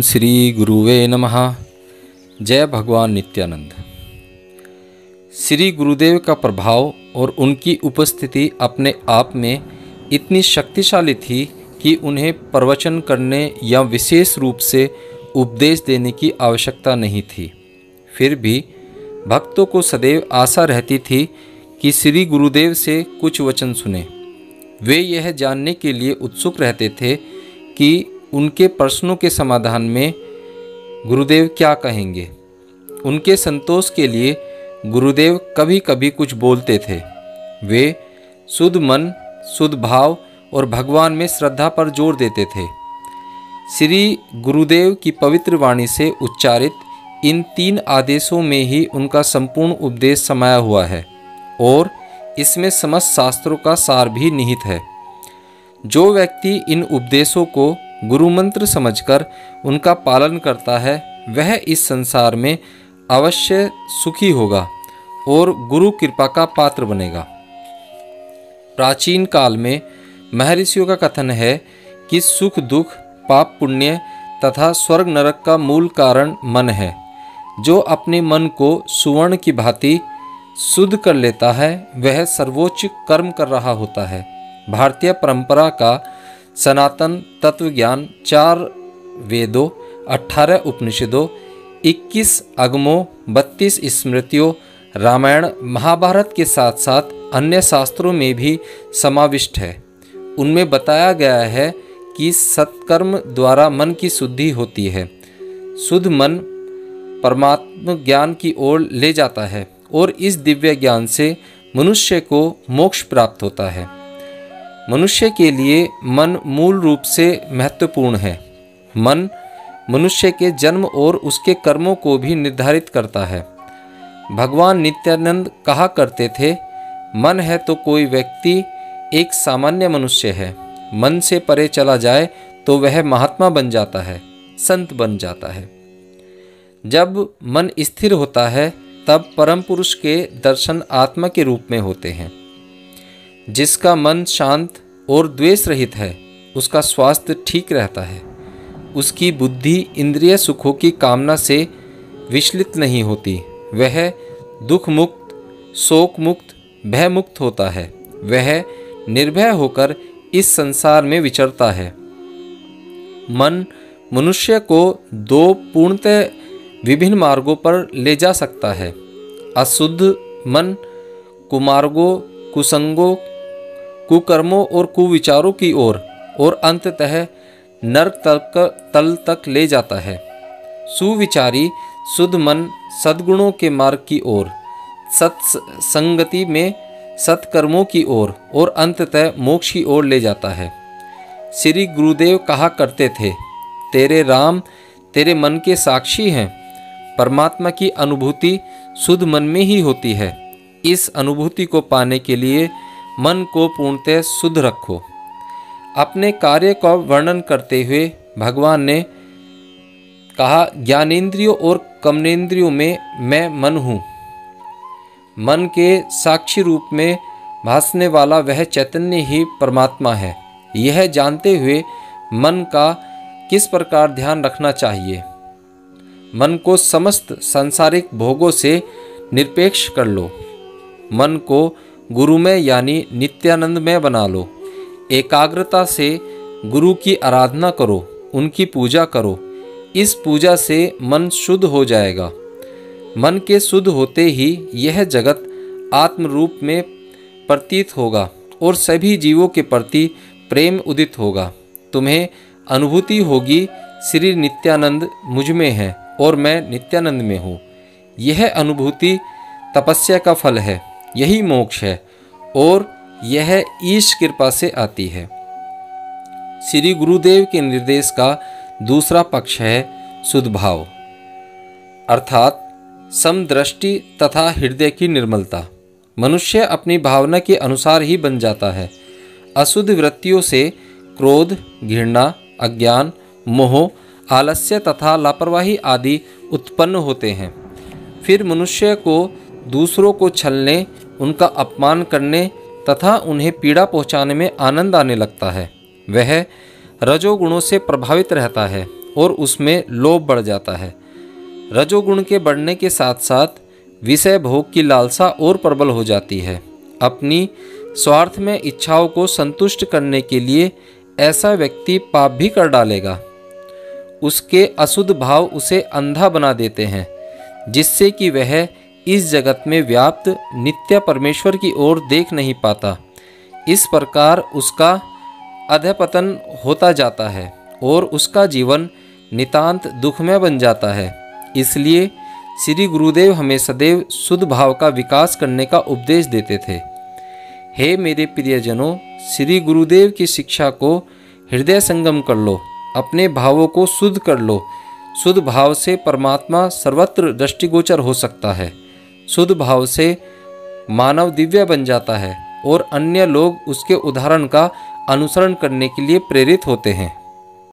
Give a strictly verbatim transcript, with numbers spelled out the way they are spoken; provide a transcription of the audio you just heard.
श्री गुरुवे नमः। जय भगवान नित्यानंद। श्री गुरुदेव का प्रभाव और उनकी उपस्थिति अपने आप में इतनी शक्तिशाली थी कि उन्हें प्रवचन करने या विशेष रूप से उपदेश देने की आवश्यकता नहीं थी। फिर भी भक्तों को सदैव आशा रहती थी कि श्री गुरुदेव से कुछ वचन सुने। वे यह जानने के लिए उत्सुक रहते थे कि उनके प्रश्नों के समाधान में गुरुदेव क्या कहेंगे। उनके संतोष के लिए गुरुदेव कभी कभी कुछ बोलते थे। वे शुद्ध मन, शुद्ध भाव और भगवान में श्रद्धा पर जोर देते थे। श्री गुरुदेव की पवित्र वाणी से उच्चारित इन तीन आदेशों में ही उनका संपूर्ण उपदेश समाया हुआ है और इसमें समस्त शास्त्रों का सार भी निहित है। जो व्यक्ति इन उपदेशों को गुरु मंत्र समझकर उनका पालन करता है वह इस संसार में अवश्य सुखी होगा और गुरु कृपा का पात्र बनेगा। प्राचीन काल में महर्षियों का कथन है कि सुख दुख, पाप पुण्य तथा स्वर्ग नरक का मूल कारण मन है। जो अपने मन को सुवर्ण की भांति शुद्ध कर लेता है वह सर्वोच्च कर्म कर रहा होता है। भारतीय परंपरा का सनातन तत्व ज्ञान चार वेदों, अठारह उपनिषदों, इक्कीस अगमों, बत्तीस स्मृतियों, रामायण महाभारत के साथ साथ अन्य शास्त्रों में भी समाविष्ट है। उनमें बताया गया है कि सत्कर्म द्वारा मन की शुद्धि होती है। शुद्ध मन परमात्म ज्ञान की ओर ले जाता है और इस दिव्य ज्ञान से मनुष्य को मोक्ष प्राप्त होता है। मनुष्य के लिए मन मूल रूप से महत्वपूर्ण है। मन मनुष्य के जन्म और उसके कर्मों को भी निर्धारित करता है। भगवान नित्यानंद कहा करते थे, मन है तो कोई व्यक्ति एक सामान्य मनुष्य है। मन से परे चला जाए तो वह महात्मा बन जाता है, संत बन जाता है। जब मन स्थिर होता है तब परम पुरुष के दर्शन आत्मा के रूप में होते हैं। जिसका मन शांत और द्वेष रहित है उसका स्वास्थ्य ठीक रहता है। उसकी बुद्धि इंद्रिय सुखों की कामना से विचलित नहीं होती। वह दुख मुक्त, शोक मुक्त, भय मुक्त होता है। वह निर्भय होकर इस संसार में विचरता है। मन मनुष्य को दो पूर्णतः विभिन्न मार्गों पर ले जा सकता है। अशुद्ध मन कुमार्गों, कुसंगों, कुकर्मों और कुविचारों की ओर और अंततः नरक तक तल तक ले जाता है। सुविचारी शुद्ध मन सद्गुणों के मार्ग की ओर, सत्संगति में सत्कर्मों की ओर और अंततः मोक्ष की ओर ले जाता है। श्री गुरुदेव कहा करते थे, तेरे राम तेरे मन के साक्षी हैं। परमात्मा की अनुभूति शुद्ध मन में ही होती है। इस अनुभूति को पाने के लिए मन को पूर्णतः शुद्ध रखो। अपने कार्य का वर्णन करते हुए भगवान ने कहा, ज्ञानेंद्रियों और कर्मेंद्रियों में मैं मन हूँ। मन के साक्षी रूप में भासने वाला वह चैतन्य ही परमात्मा है। यह जानते हुए मन का किस प्रकार ध्यान रखना चाहिए। मन को समस्त सांसारिक भोगों से निरपेक्ष कर लो। मन को गुरुमय यानी नित्यानंदमय बना लो। एकाग्रता से गुरु की आराधना करो, उनकी पूजा करो। इस पूजा से मन शुद्ध हो जाएगा। मन के शुद्ध होते ही यह जगत आत्म रूप में प्रतीत होगा और सभी जीवों के प्रति प्रेम उदित होगा। तुम्हें अनुभूति होगी, श्री नित्यानंद मुझ में है और मैं नित्यानंद में हूँ। यह अनुभूति तपस्या का फल है। यही मोक्ष है और यह ईश कृपा से आती है। श्री गुरुदेव के निर्देश का दूसरा पक्ष है शुद्ध भाव, अर्थात समदृष्टि तथा हृदय की निर्मलता। मनुष्य अपनी भावना के अनुसार ही बन जाता है। अशुद्ध वृत्तियों से क्रोध, घृणा, अज्ञान, मोह, आलस्य तथा लापरवाही आदि उत्पन्न होते हैं। फिर मनुष्य को दूसरों को छलने, उनका अपमान करने तथा उन्हें पीड़ा पहुंचाने में आनंद आने लगता है। वह रजोगुणों से प्रभावित रहता है और उसमें लोभ बढ़ जाता है। रजोगुण के बढ़ने के साथ साथ विषय भोग की लालसा और प्रबल हो जाती है। अपनी स्वार्थ में इच्छाओं को संतुष्ट करने के लिए ऐसा व्यक्ति पाप भी कर डालेगा। उसके अशुद्ध भाव उसे अंधा बना देते हैं, जिससे कि वह इस जगत में व्याप्त नित्य परमेश्वर की ओर देख नहीं पाता। इस प्रकार उसका अधपतन होता जाता है और उसका जीवन नितांत दुखमय बन जाता है। इसलिए श्री गुरुदेव हमें सदैव शुद्ध भाव का विकास करने का उपदेश देते थे। हे मेरे प्रियजनों, श्री गुरुदेव की शिक्षा को हृदय संगम कर लो, अपने भावों को शुद्ध कर लो। शुद्ध भाव से परमात्मा सर्वत्र दृष्टिगोचर हो सकता है। शुद्ध भाव से मानव दिव्य बन जाता है और अन्य लोग उसके उदाहरण का अनुसरण करने के लिए प्रेरित होते हैं।